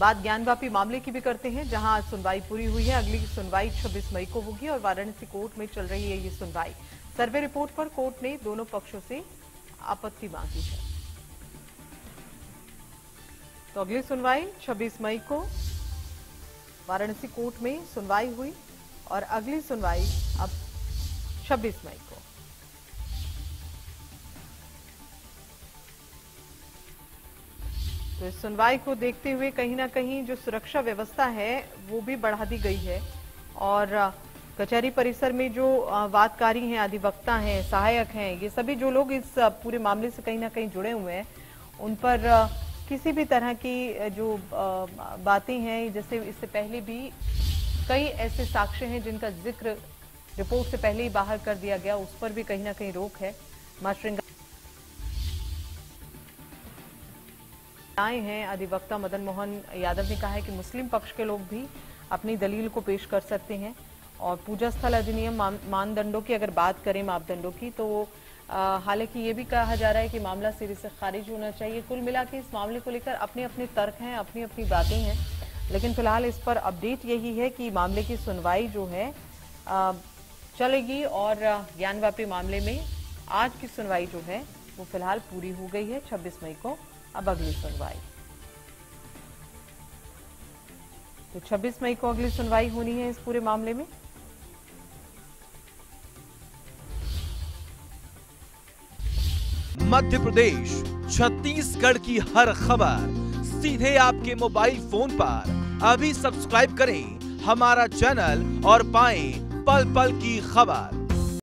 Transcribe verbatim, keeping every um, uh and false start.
बात ज्ञानवापी मामले की भी करते हैं, जहां आज सुनवाई पूरी हुई है। अगली सुनवाई छब्बीस मई को होगी और वाराणसी कोर्ट में चल रही है ये सुनवाई। सर्वे रिपोर्ट पर कोर्ट ने दोनों पक्षों से आपत्ति मांगी है। तो अगली सुनवाई छब्बीस मई को वाराणसी कोर्ट में सुनवाई हुई और अगली सुनवाई अब छब्बीस मई को। तो इस सुनवाई को देखते हुए कहीं ना कहीं जो सुरक्षा व्यवस्था है वो भी बढ़ा दी गई है और कचहरी परिसर में जो वादकारी हैं, अधिवक्ता हैं, सहायक हैं, ये सभी जो लोग इस पूरे मामले से कहीं ना कहीं जुड़े हुए हैं, उन पर किसी भी तरह की जो बातें हैं, जैसे इससे पहले भी कई ऐसे साक्ष्य हैं जिनका जिक्र रिपोर्ट से पहले ही बाहर कर दिया गया, उस पर भी कहीं ना कहीं रोक है। मास्टरिंग आए हैं अधिवक्ता मदन मोहन यादव ने कहा है कि मुस्लिम पक्ष के लोग भी अपनी दलील को पेश कर सकते हैं और पूजा स्थल अधिनियम मानदंडों की अगर बात करें, मापदंडों की, तो हालांकि ये भी कहा जा रहा है कि मामला सिरे से खारिज होना चाहिए। कुल मिला के इस मामले को लेकर अपने अपने तर्क हैं, अपनी अपनी बातें हैं, लेकिन फिलहाल इस पर अपडेट यही है कि मामले की सुनवाई जो है आ, चलेगी और ज्ञानवापी मामले में आज की सुनवाई जो है वो फिलहाल पूरी हो गई है। छब्बीस मई को अब अगली सुनवाई, तो छब्बीस मई को अगली सुनवाई होनी है इस पूरे मामले में। मध्य प्रदेश, छत्तीसगढ़ की हर खबर सीधे आपके मोबाइल फोन पर। अभी सब्सक्राइब करें हमारा चैनल और पाएं पल पल की खबर।